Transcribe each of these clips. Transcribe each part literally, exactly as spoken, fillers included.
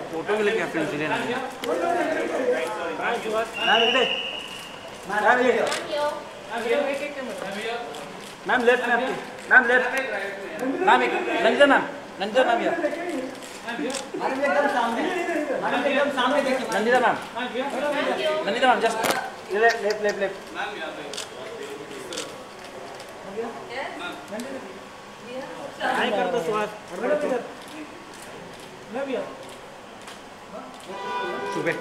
Photo के लिए क्या फिल्म चले ना मैम इधर मैम ये ma'am left ma'am ma'am left ma'am एक नंदिता मैम नंदिता मैम यार मैम एकदम सामने मैम एकदम सामने देखिए Nandita ma'am Nandita ma'am just left left left left ma'am यहां पे नहीं कर दो सुहास मैं भी सुबह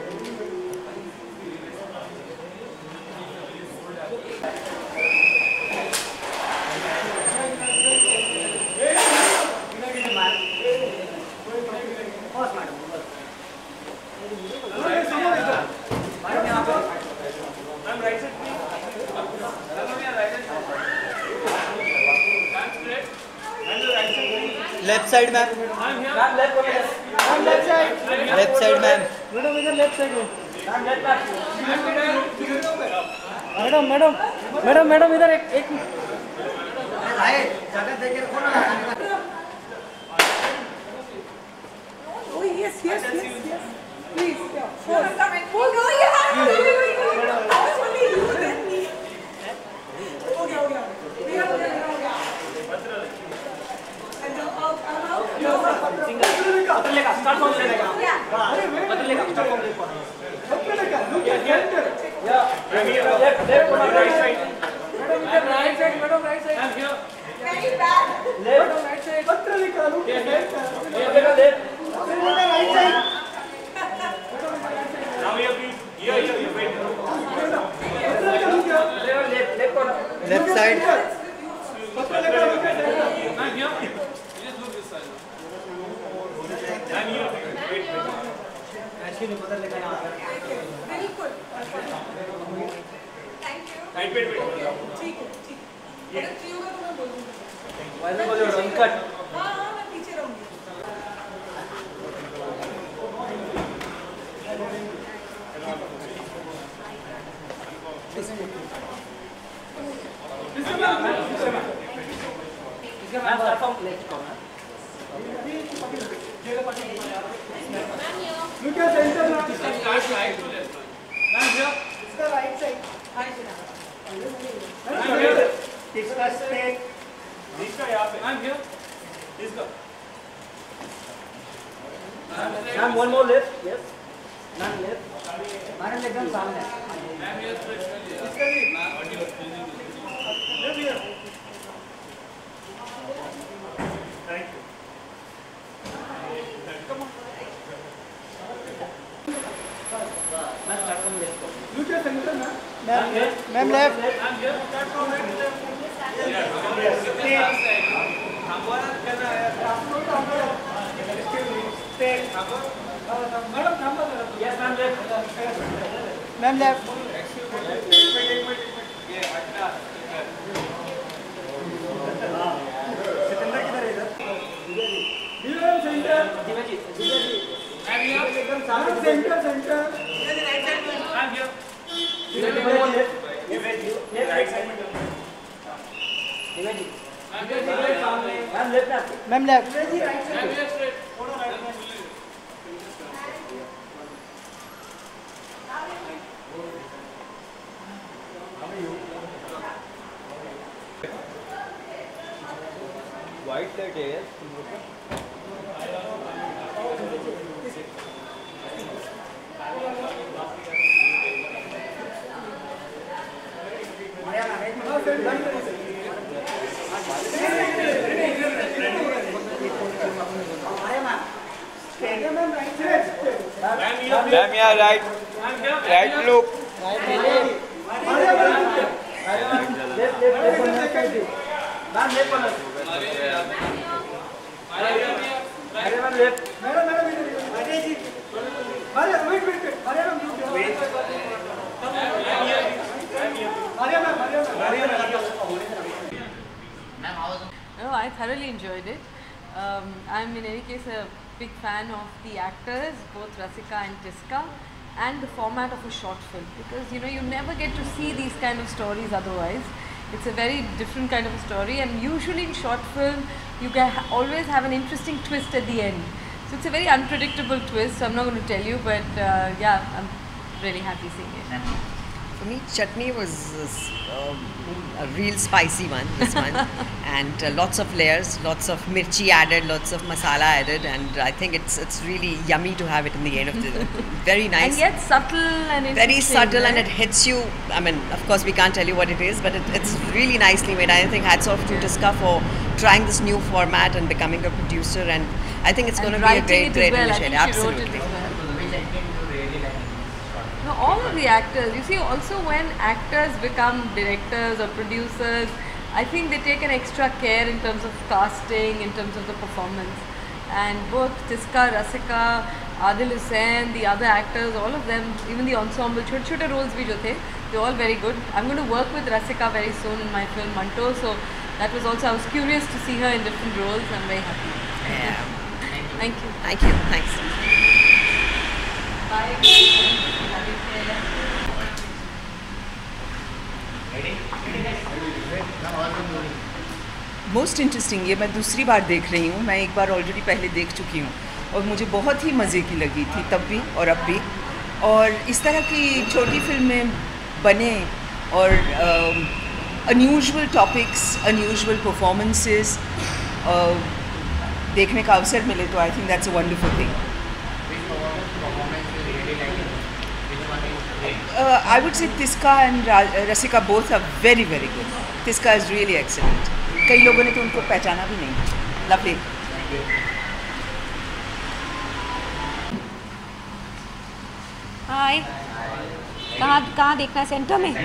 left side ma'am ma'am left ma'am left side left side ma'am madam इधर लेफ्ट साइड में ma'am left madam madam madam madam इधर एक एक आए जगह देके रखो ना Oh yes yes yes yes please yeah four four go yeah I was only you then me हो गया हो गया मेरा हो गया मेरा हो गया and out out out single पत्र लेगा स्टार्ट सॉन्ग लेगा पत्र लेगा स्टार्ट सॉन्ग लेगा पत्र लेगा लुक एट या left left right side madam इधर right side madam right side I am here very bad left right side पत्र लेगा look at left left right side now you please here here you wait left left left side पत्र लेगा look at I am here actually बदल लेगा यहां बिल्कुल thank you right wait wait ठीक है ठीक है अगर फ्री होगा तो मैं बोल दूंगी वैसे बोलो रन कट हां हां मैं पीछे रहूंगी इसका ma'am start from left corner Look at center now. Start right to left. Ma'am here. इसका राइट साइड हां इधर Ma'am here. इसका स्टेक. इसका यहाँ पे. Ma'am here. इसका. Ma'am one more left. Yes. Ma'am left. Ma'am एकदम सामने. Ma'am here stretch कर लिया. इसका भी. Ma'am left here. Thank you. Look at center now. Ma'am ma'am left I'm here. Start from right to left. Madam, number. Yes, ma'am. Left. Ma'am left Sikandar किधर है इधर? इधर सेंटर. दिवाजी. दिवाजी. I'm here. एकदम सामने सेंटर सेंटर. राइट साइड में I'm here. दिवाजी. दिवाजी. Right side में. दिवाजी. I'm here. सामने. मैम लेफ्ट ना. मैम लेफ्ट दिवाजी right side. I'm here straight. थोड़ा राइट में. वाइट लाइट है यार मैम यहाँ right right look ma'am left corner. अरे मैम लेफ्ट. मैडम मैडम इधर. अजय जी. अरे वेट वेट वेट. अरे मैम वेट. अरे मैम अरे ma'am. No, I thoroughly enjoyed it. Um, I'm in any case a big fan of the actors, both Rasika and Tiska, and the format of a short film, because you know you never get to see these kind of stories otherwise. It's a very different kind of a story, and usually in short film you can ha always have an interesting twist at the end. So it's a very unpredictable twist, so I'm not going to tell you, but uh, yeah, I'm really happy seeing it. For me, chutney was uh, a real spicy one, this one, and uh, lots of layers, lots of mirchi added, lots of masala added, and I think it's it's really yummy to have it in the end of the very nice. And yet subtle and very subtle, right? and it hits you. I mean, of course, we can't tell you what it is, but it, it's really nicely made. I think hats off to Tisca for trying this new format and becoming a producer, and I think it's And going to be a writing great, it as great well. I initiative. think she wrote it Absolutely. as well. Which acting you really like? No, all of the actors. You see, also when actors become directors or producers, I think they take an extra care in terms of casting, in terms of the performance. And both Tisca, Rasika, Adil Hussain, the other actors, all of them, even the ensemble, छोटे छोटे roles भी जो थे, they're all very good. I'm going to work with Rasika very soon in my film Manto, so that was also, I was curious to see her in different roles. I'm very happy. Yeah. Thank you. Thank you. Thanks. Bye. Most interesting, ये मैं दूसरी बार देख रही हूँ. मैं एक बार already पहले देख चुकी हूँ और मुझे बहुत ही मज़े की लगी थी तब भी और अब भी. और इस तरह की छोटी फिल्में बने और अनयूजुअल टॉपिक्स, अनयूजुअल परफॉर्मेंसेस देखने का अवसर मिले तो I think that's a wonderful thing. I would say Tisca and Rasika both are very very good. Tisca is really excellent. कई लोगों ने तो उनको पहचाना भी नहीं. लवली. हाय. कहाँ कहाँ देखना है, सेंटर में?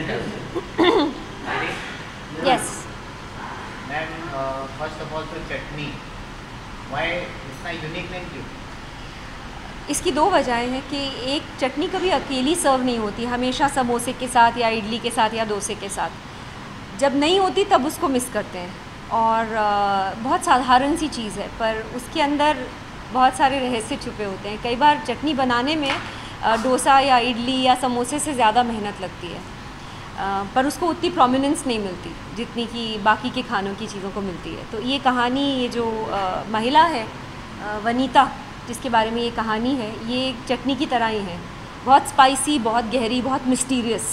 Yes. Ma'am, first of all तो चटनी, व्हाई इतना यूनिक नेम क्यों? इसकी दो वजहें हैं कि एक, चटनी कभी अकेली सर्व नहीं होती, हमेशा समोसे के साथ या इडली के साथ या डोसे के साथ. जब नहीं होती तब उसको मिस करते हैं. और बहुत साधारण सी चीज़ है पर उसके अंदर बहुत सारे रहस्य छुपे होते हैं. कई बार चटनी बनाने में डोसा या इडली या समोसे से ज़्यादा मेहनत लगती है, पर उसको उतनी प्रोमिनेंस नहीं मिलती जितनी कि बाकी के खानों की चीज़ों को मिलती है. तो ये कहानी, ये जो महिला है वनीता, जिसके बारे में ये कहानी है, ये चटनी की तरह ही है. बहुत स्पाइसी, बहुत गहरी, बहुत मिस्टीरियस.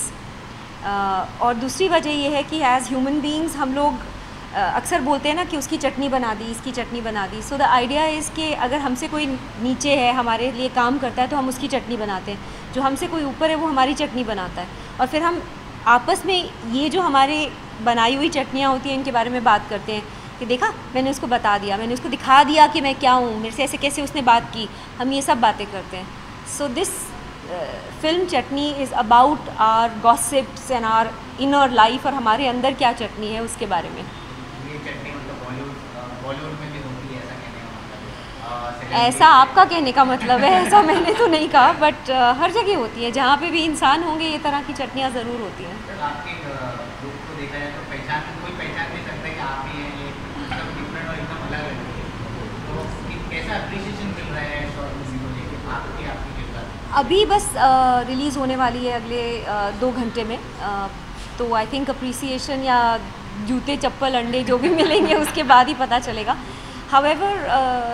और दूसरी वजह ये है कि एज़ ह्यूमन बीइंग्स हम लोग अक्सर बोलते हैं ना कि उसकी चटनी बना दी, इसकी चटनी बना दी. सो द आइडिया इज़ कि अगर हमसे कोई नीचे है, हमारे लिए काम करता है, तो हम उसकी चटनी बनाते हैं. जो हमसे कोई ऊपर है वो हमारी चटनी बनाता है. और फिर हम आपस में ये जो हमारे बनाई हुई चटनियाँ होती हैं, इनके बारे में बात करते हैं कि देखा, मैंने उसको बता दिया, मैंने उसको दिखा दिया कि मैं क्या हूँ, मेरे से ऐसे कैसे उसने बात की. हम ये सब बातें करते हैं. So this film Chutney is about our gossips and our inner life, और हमारे अंदर क्या चटनी है उसके बारे में. ये चटनी मतलब बॉलीवुड बॉलीवुड में भी होती है, ऐसा कहने का मतलब? ऐसा आपका कहने का मतलब है, ऐसा मैंने तो नहीं कहा, बट uh, हर जगह होती है. जहाँ पे भी इंसान होंगे ये तरह की चटनियाँ ज़रूर होती हैं. आपके लुक को देखा जाए तो पहचान कोई पहचान नहीं सकता कि आप ही हैं, ये एकदम डिफरेंट और एकदम अलग है. तो कैसा अप्रिशिएशन मिल रहा है शॉर्ट मूवी को लेकर आपकी आपकी किरदार? अभी बस रिलीज़ होने वाली है अगले uh, दो घंटे में. uh, तो आई थिंक अप्रिसिएशन या जूते चप्पल अंडे जो भी मिलेंगे उसके बाद ही पता चलेगा. हाउएवर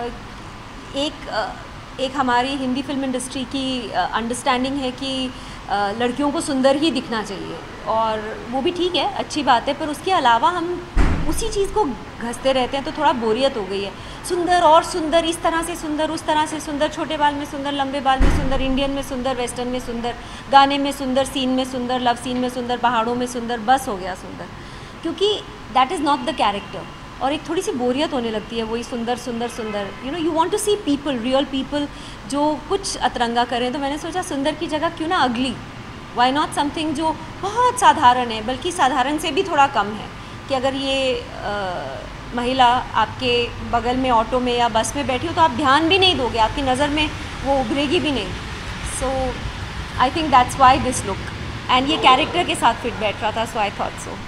uh, एक uh, एक हमारी हिंदी फिल्म इंडस्ट्री की अंडरस्टैंडिंग uh, है कि uh, लड़कियों को सुंदर ही दिखना चाहिए, और वो भी ठीक है, अच्छी बात है, पर उसके अलावा हम उसी चीज़ को घसते रहते हैं तो थोड़ा बोरियत हो गई है. सुंदर और सुंदर, इस तरह से सुंदर, उस तरह से सुंदर, छोटे बाल में सुंदर, लंबे बाल में सुंदर, इंडियन में सुंदर, वेस्टर्न में सुंदर, गाने में सुंदर, सीन में सुंदर, लव सीन में सुंदर, पहाड़ों में सुंदर, बस हो गया सुंदर. क्योंकि that is not the character, और एक थोड़ी सी बोरियत होने लगती है वही सुंदर सुंदर सुंदर. You know, you want to see people, real people जो कुछ अतरंगा करें. तो मैंने सोचा सुंदर की जगह क्यों ना अगली, वाई नॉट समथिंग जो बहुत साधारण है, बल्कि साधारण से भी थोड़ा कम है. कि अगर ये आ, महिला आपके बगल में ऑटो में या बस में बैठी हो तो आप ध्यान भी नहीं दोगे, आपकी नज़र में वो उभरेगी भी नहीं. So I think that's why this look, and ये कैरेक्टर के साथ फिट बैठ रहा था. So I thought so.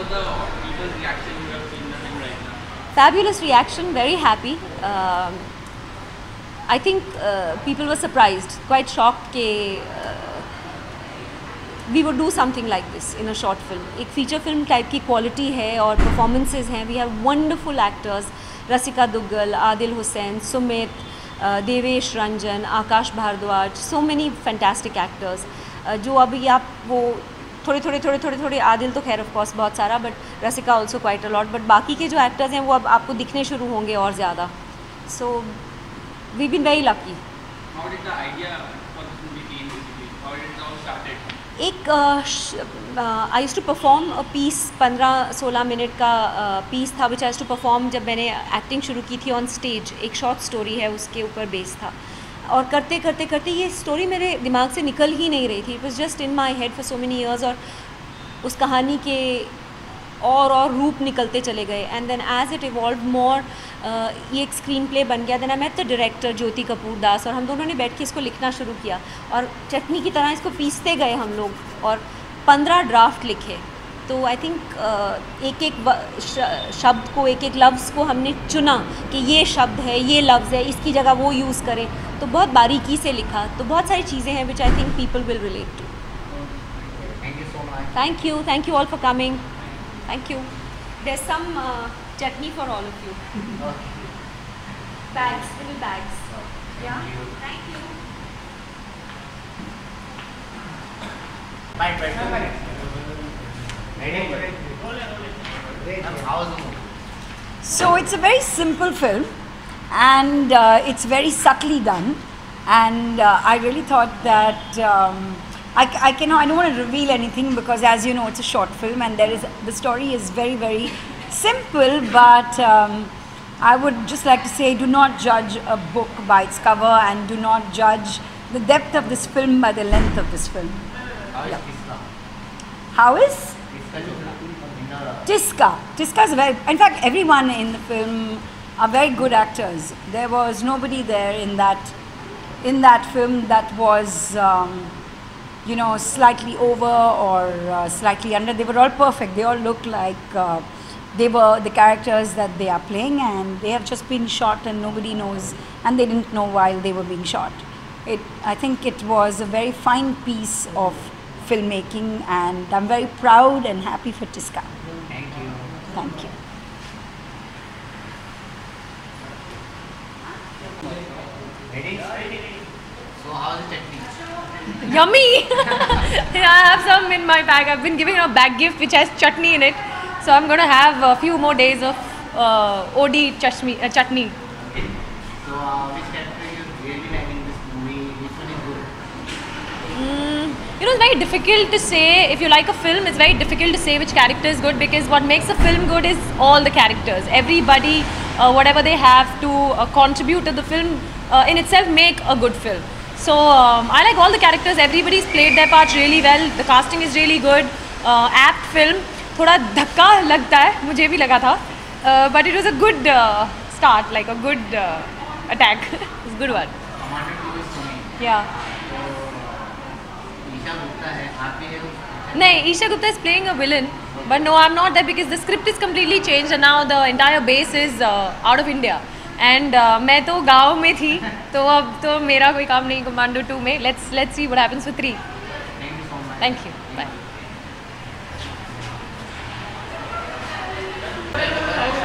Fabulous reaction, very happy. Uh, I think uh, people were surprised, quite shocked कि uh, we would do something like this in a short film. एक feature film type की quality है और performances हैं. We have wonderful actors, Rasika Duggal, Adil Hussain, Sumit, Devesh Ranjan, Akash Bhardwaj, so many fantastic actors जो अभी आप वो थोड़े थोड़े थोड़े थोड़े थोड़े आदिल तो खैर ऑफ कोर्स बहुत सारा, but Rasika also quite a lot, but बाकी के जो एक्टर्स हैं वो अब आपको दिखने शुरू होंगे और ज़्यादा. So we been very lucky. How did the idea for this movie came basically? How did it all started? एक I use to perform a piece, पंद्रह सोलह मिनट का पीस uh, था which I use to perform जब मैंने acting शुरू की थी ऑन स्टेज. एक शॉर्ट स्टोरी है, उसके ऊपर बेस था, और करते करते करते ये स्टोरी मेरे दिमाग से निकल ही नहीं रही थी. It was just in my head for so many years, और उस कहानी के और और रूप निकलते चले गए. And then as it evolve more ये एक स्क्रीन प्ले बन गया. Then I met the director Jyoti Kapoor Das, और हम दोनों ने बैठ के इसको लिखना शुरू किया, और चटनी की तरह इसको पीसते गए हम लोग, और पंद्रह ड्राफ्ट लिखे. तो आई थिंक uh, एक एक शब्द को, एक एक लफ्ज़ को हमने चुना कि ये शब्द है, ये लफ्ज़ है, इसकी जगह वो यूज़ करें. तो बहुत बारीकी से लिखा. तो बहुत सारी चीज़ें हैं which I think people will relate to. Thank you so much. Thank you, thank you all for coming. Thank you. There some chutney for all of you. Bags, little bags. Yeah. Thank you. Bye, bye. Ready? How was the movie? So it's a very simple film, and uh, it's very subtly done, and uh, I really thought that um, I, I cannot I don't want to reveal anything because, as you know, it's a short film, and there is the story is very very simple, but um, I would just like to say, do not judge a book by its cover, and do not judge the depth of this film by the length of this film. How is Yeah. Tiska? How is Tiska in the Tiska? Tiska is very. In fact, everyone in the film are very good actors. There was nobody there in that in that film that was, um, you know, slightly over or uh, slightly under. They were all perfect. They all looked like uh, they were the characters that they are playing, and they have just been shot, and nobody knows, and they didn't know while they were being shot. It, I think it was a very fine piece of filmmaking, and I'm very proud and happy for Tiska. Thank you. Thank you. Ready? So how is the chutney? Yummy! I have some in my bag. I've been giving a bag gift which has chutney in it. So I'm going to have a few more days of uh, O D chutney. Uh, chutney. Okay. So uh, which character you really like in this movie? Which one is good? Mm, you know, it's very difficult to say. If you like a film, it's very difficult to say which character is good, because what makes a film good is all the characters. Everybody, uh, whatever they have to uh, contribute to the film uh, in itself make a good film. So um, I like all the characters. Everybody's played their part really well. The casting is really good. Uh, apt film. थोड़ा धक्का लगता है, मुझे भी लगा था, but it was a good uh, start, like a good uh, attack. It's a good one. Commander two is coming. Yeah. So Isha Gupta है, आप भी है उस? नहीं, Isha Gupta is playing a villain, but no, I'm not there because the script is completely changed and now the entire base is uh, out of India. And uh, मैं तो गाँव में थी, तो अब तो मेरा कोई काम नहीं कमांडो टू में. Let's let's see what happens with three. Thank you so much. Thank you. Bye.